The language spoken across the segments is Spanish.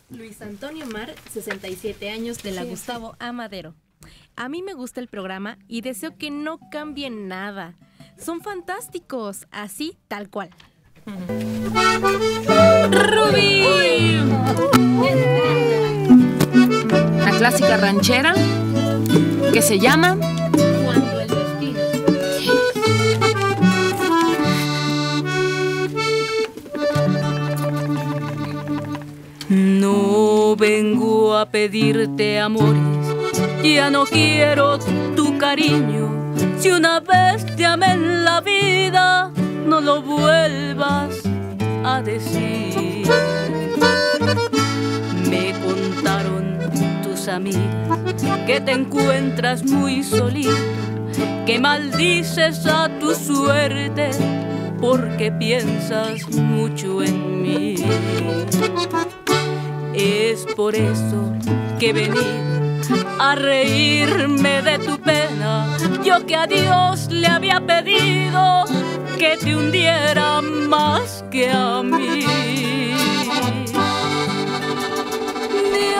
Luis Antonio Mar, 67 años, de la Gustavo A. Madero. A mí me gusta el programa y deseo que no cambien nada. Son fantásticos, así, tal cual. ¡Rubí! La clásica ranchera que se llama Cuando el destino. No vengo a pedirte amores, ya no quiero tu cariño. Si una vez te amé en la vida, no lo vuelvas a decir. Me contaron tus amigas que te encuentras muy solito, que maldices a tu suerte porque piensas mucho en mí. Es por eso que he venido a reírme de tu pena. Yo que a Dios le había pedido que te hundiera más que a mí. Dios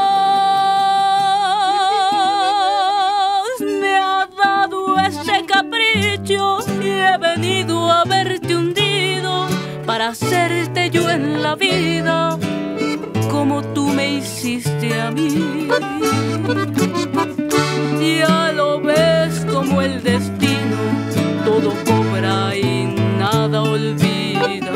me ha dado ese capricho y he venido a verte hundido para hacerte yo en la vida como tú me hiciste a mí. Ya lo ves como el destino todo cobra y nada olvida.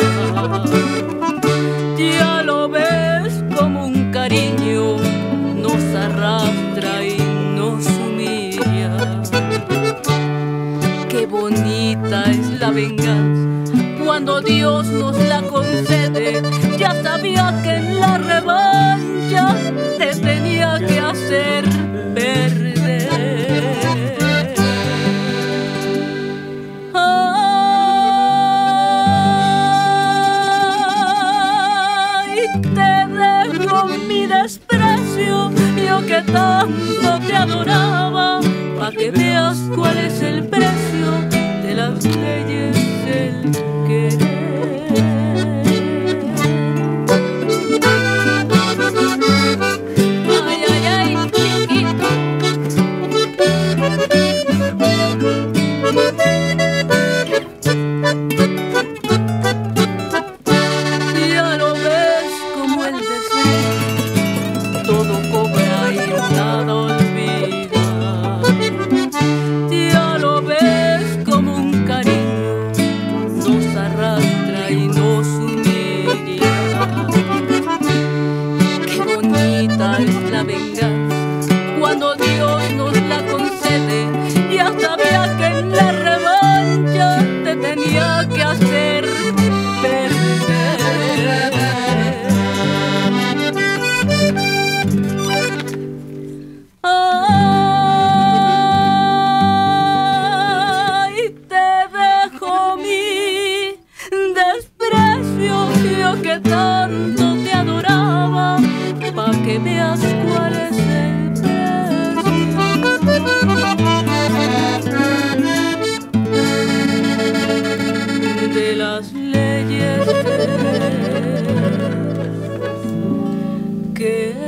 Ya lo ves como un cariño nos arrastra y nos humilla. Qué bonita es la venganza cuando Dios nos la concede. Ya sabía que en la revancha te tenía que hacer perder. Ay, te dejo mi desprecio, yo que tanto te adoraba, pa' que veas cuál es el precio de las leyes del querer. Ya lo ves como el destino todo cobra y nada olvida. Ya lo ves como un cariño nos arrastra y nos humilla. Qué bonita es la venganza cuando Dios nos la concede. Ya sabía que en la revancha te tenía que hacer perder. Ay, te dejo mi desprecio, yo que tanto te adoraba, pa' que veas cuál es el precio de las leyes que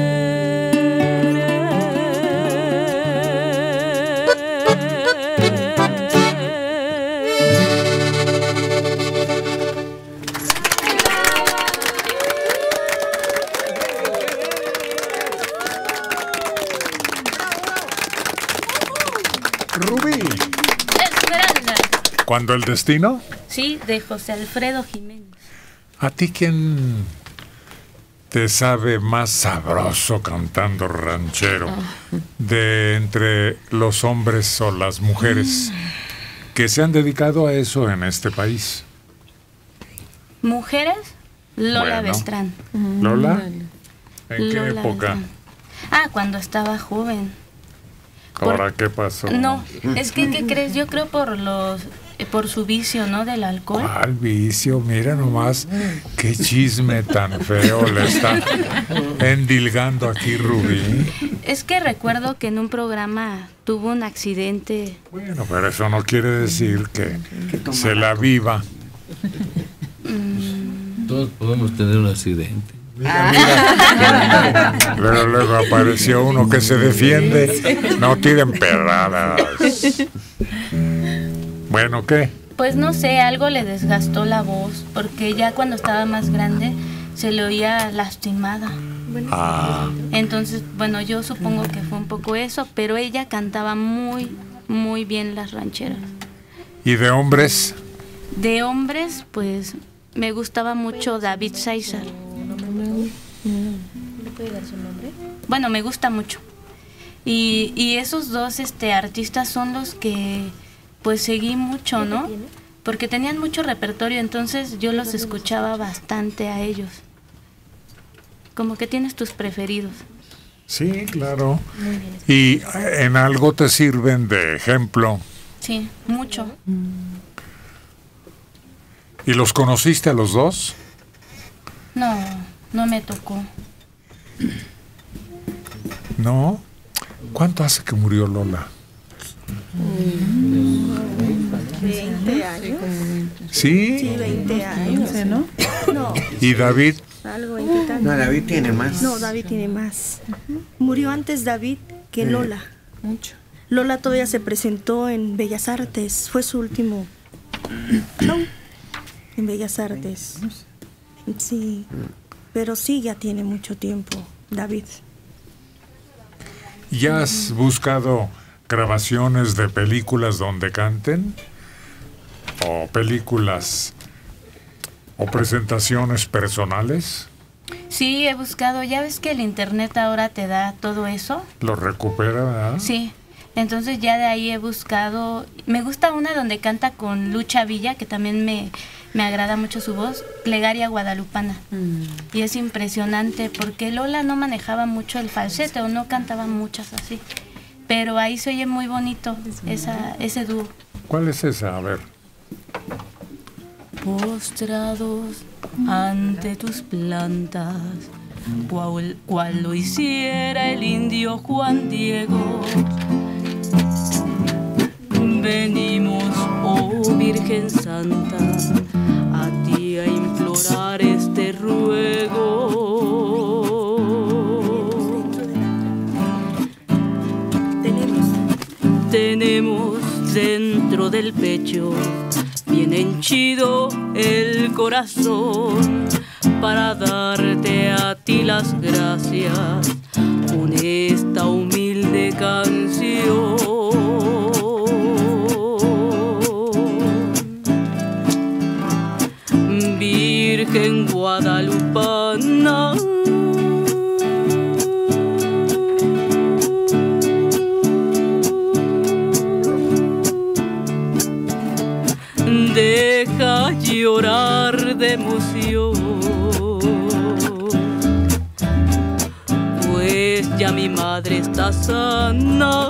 Rubí. Esmeralda. ¿Cuándo el destino? Sí, de José Alfredo Jiménez. ¿A ti quién te sabe más sabroso cantando ranchero? De entre los hombres o las mujeres que se han dedicado a eso en este país. ¿Mujeres? Lola Bueno. Beltrán. ¿Lola? ¿En qué Lola época? Beltrán. Ah, cuando estaba joven. ¿Ahora qué pasó? No, es que, ¿qué crees? Yo creo por su vicio, ¿no? Del alcohol. ¿Cuál vicio? Mira nomás qué chisme tan feo le está endilgando aquí Rubí. Es que recuerdo que en un programa tuvo un accidente. Bueno, pero eso no quiere decir que se la viva. Todos podemos tener un accidente. Mira. Luego apareció uno que se defiende. No tiren perradas. Bueno, ¿qué? Pues no sé, algo le desgastó la voz, porque ya cuando estaba más grande se le oía lastimada. Entonces, bueno, yo supongo que fue un poco eso, pero ella cantaba muy, muy bien las rancheras. ¿Y de hombres? De hombres, pues me gustaba mucho David César. ¿Me puede dar su nombre? Bueno, me gusta mucho. Y esos dos artistas son los que pues seguí mucho, ¿no? Porque tenían mucho repertorio, entonces yo los escuchaba bastante a ellos. Como que tienes tus preferidos. Sí, claro. ¿Y en algo te sirven de ejemplo? Sí, mucho. ¿Y los conociste a los dos? No, no me tocó. ¿No? ¿Cuánto hace que murió Lola? 20 años. ¿Sí? Sí, 20 años. ¿no? No, ¿Y David? algo 20 tantos. No, David tiene más. No, David tiene más. Murió antes David que Lola. Mucho. Lola todavía se presentó en Bellas Artes. Fue su último show en Bellas Artes. Sí, pero sí ya tiene mucho tiempo, David. ¿Ya has buscado grabaciones de películas donde canten? ¿O películas o presentaciones personales? Sí, he buscado. Ya ves que el internet ahora te da todo eso. ¿Lo recupera, verdad? Sí. Entonces ya de ahí he buscado. Me gusta una donde canta con Lucha Villa, que también me agrada mucho su voz, Plegaria Guadalupana. Y es impresionante porque Lola no manejaba mucho el falsete o no cantaba muchas así. Pero ahí se oye muy bonito ese dúo. ¿Cuál es esa? A ver. Postrados ante tus plantas, cual lo hiciera el indio Juan Diego. Venimos, oh Virgen Santa, a ti a implorar este ruego. Tenemos dentro del pecho bien henchido el corazón para darte a ti las gracias con esta humilde canción. Virgen Guadalupana, deja llorar de emoción, pues ya mi madre está sana.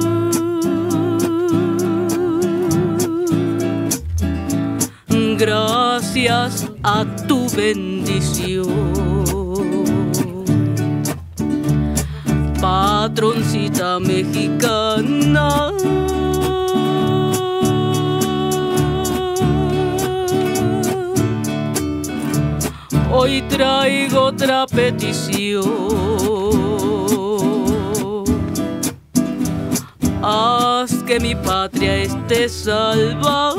Gracias a tu bendición, patroncita mexicana. Hoy traigo otra petición. Haz que mi patria esté salva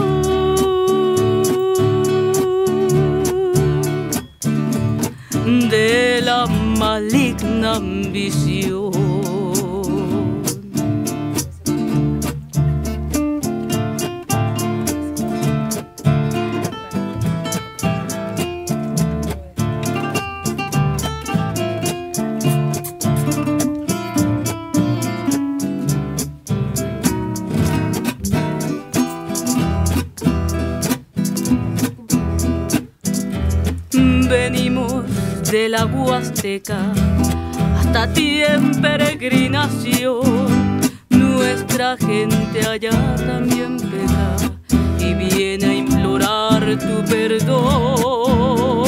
de la maligna ambición. Venimos de la Huasteca hasta ti en peregrinación. Nuestra gente allá también peca y viene a implorar tu perdón.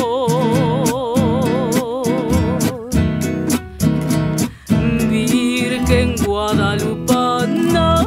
Virgen Guadalupana,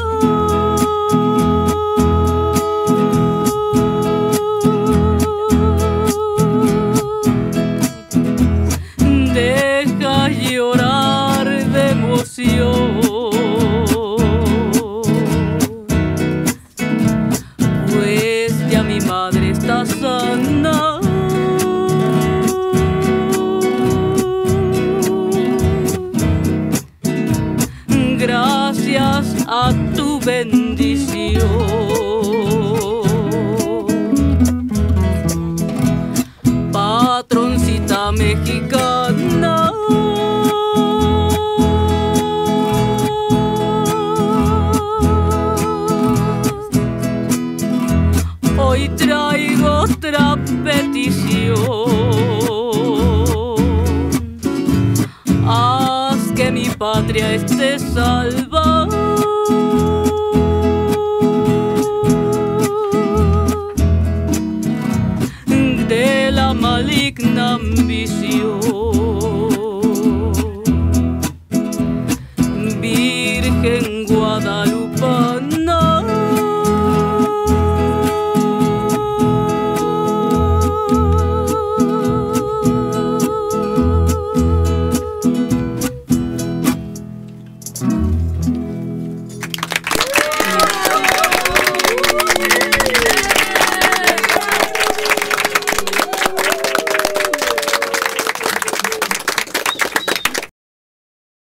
a tu bendición. Patroncita mexicana, hoy traigo otra petición. Haz que mi patria esté salva.